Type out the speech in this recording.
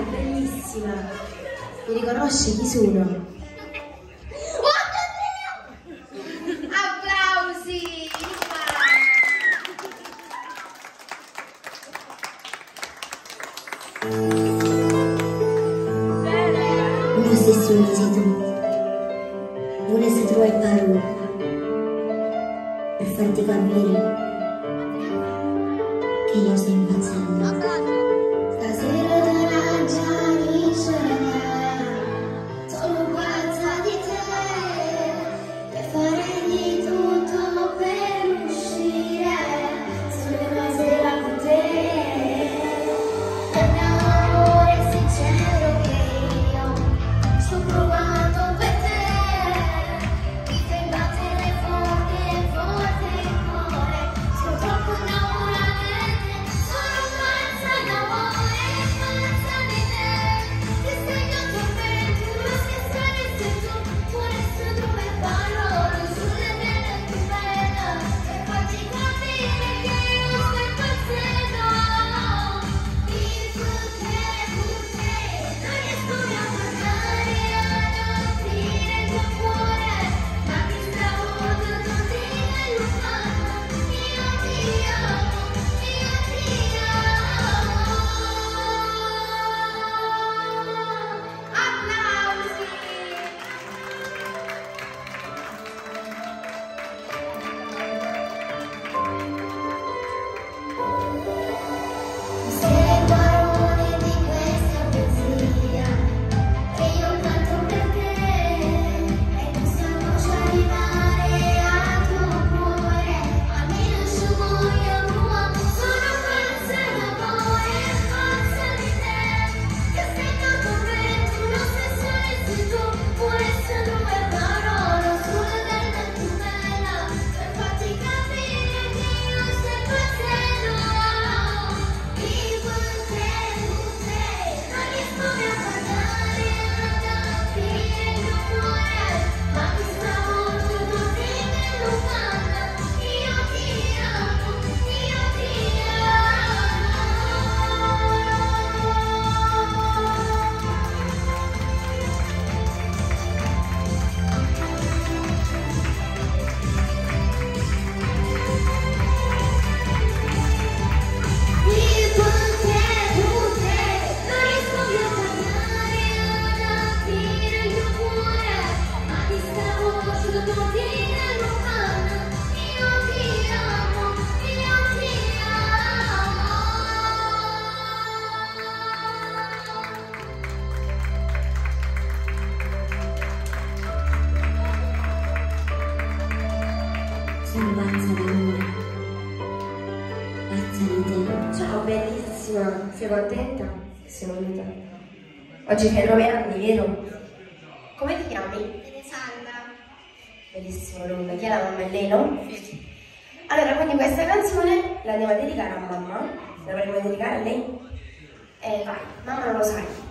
bellissima. Mi riconosci chi sono? Applausi! Lo stesso mi sei tu. Volessi trovare parole per farti capire che io sto impazzendo. Stasera te la già ricerca, sono pazza di te, e farei di tutto per uscire, solo una sera con te. È un amore sincero che io sto provando per te, mi fai battere forte, forte il cuore, sono troppo innamorata di te, sono pazza d'amore, pazza di te, che sei tutto per tu, che saresti tu, vorresti due parole sulle mele più belle, per farti capire che io sto impazzendo. Non riesco più a parlare, a dire il tuo cuore, ma mi stravolgo tutti nel lontano. Io ti amo, io ti amo. Applausi! Se parole di questa poesia che io canto per te e questa voce arrivare al tuo cuore, almeno asciugo io tua, sono pazza d'amore, pazza di te, che sei tutto per tu, lo stesso resti tu, vorresti due parole sulle dita più bella, per farti capire che io sto impazzendo. Non riesco più a parlare, a capire il tuo cuore, ma mi stravolgo tutti nel lontano. Io ti amo, io ti Sono pazza d'amore, pazza di te. Ciao bellissima, sei contenta che sei venuta? Oggi fai 9 anni, vero? Come ti chiami? Alessandra. Bellissimo nome, chi è la mamma? È lei, no? Allora, quindi questa canzone la andiamo a dedicare a mamma, la vorremmo dedicare a lei? Vai, mamma non lo sai.